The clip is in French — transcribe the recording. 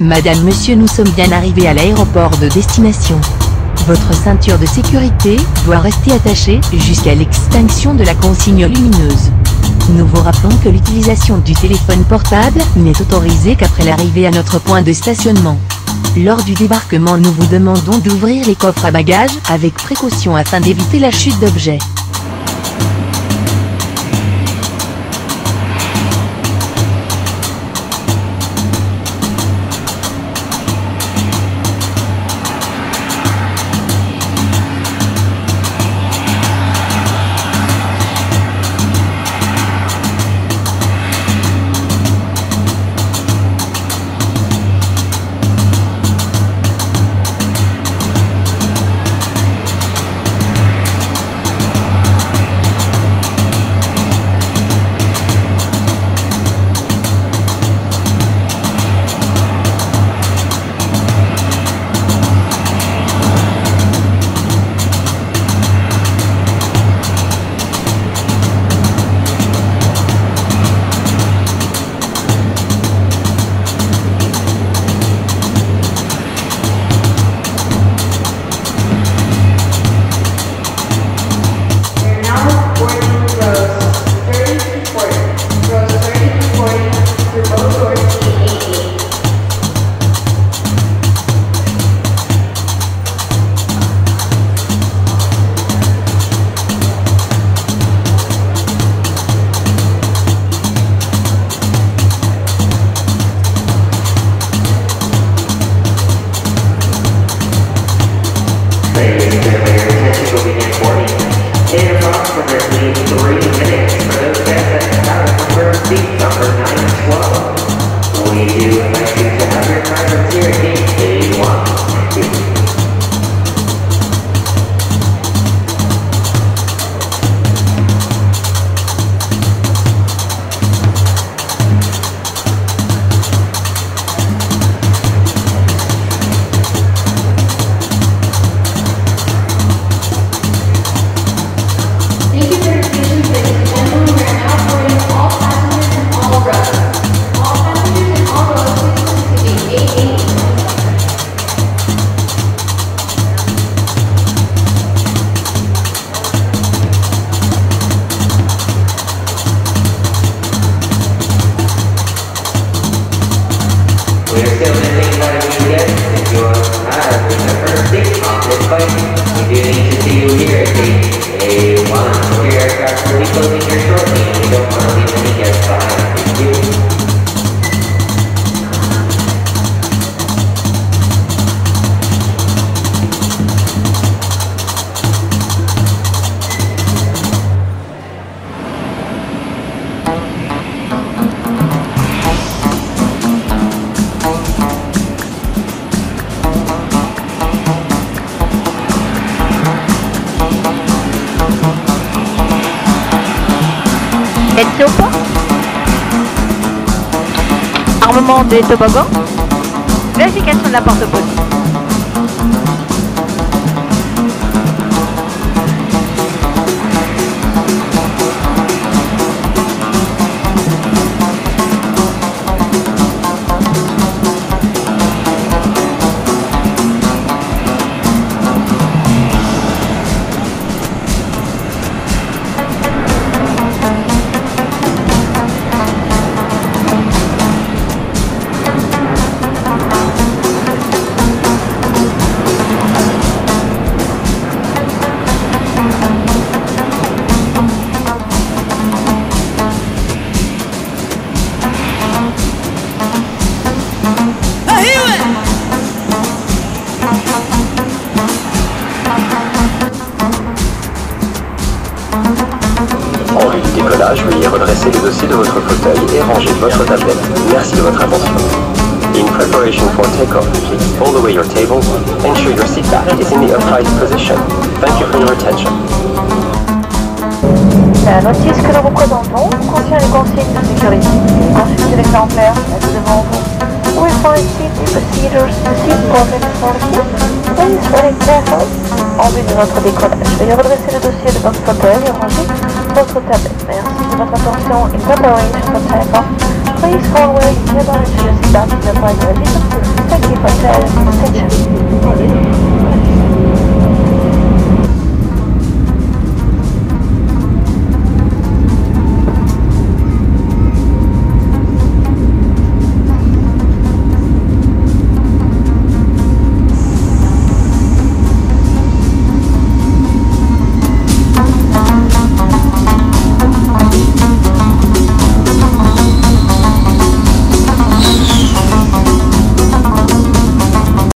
Madame, monsieur, nous sommes bien arrivés à l'aéroport de destination. Votre ceinture de sécurité doit rester attachée jusqu'à l'extinction de la consigne lumineuse. Nous vous rappelons que l'utilisation du téléphone portable n'est autorisée qu'après l'arrivée à notre point de stationnement. Lors du débarquement, nous vous demandons d'ouvrir les coffres à bagages avec précaution afin d'éviter la chute d'objets. Êtes-vous au point? Armement des toboggans. Vérification de la porte police. Veuillez redresser les dossiers de votre fauteuil et ranger votre tablette. Merci de votre attention. In preparation for takeoff, please fold away your table. Ensure your seat back is in the upright position. Thank you for your attention. La notice que nous vous présentons contient les consignes de sécurité. Consultez l'exemplaire devant vous. We find safety procedures, seat pockets for you. Please read it carefully. En vue de notre décollage, veuillez redresser le dossier de votre fauteuil et ranger votre tablette. Merci de votre attention in preparation for takeoff. Please hold where you cannot ensure seatbelt is applied to a vehicle. Thank you for your attention.